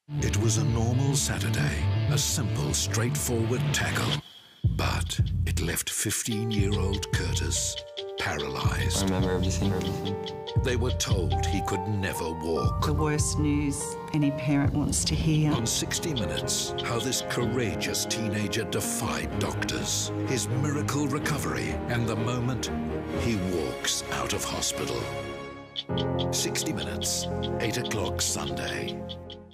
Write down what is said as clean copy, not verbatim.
It was a normal Saturday, a simple, straightforward tackle. But it left 15-year-old Curtis paralyzed. I remember everything. They were told he could never walk. The worst news any parent wants to hear. On 60 Minutes, how this courageous teenager defied doctors, his miracle recovery, and the moment he walks out of hospital. 60 Minutes, 8 o'clock Sunday.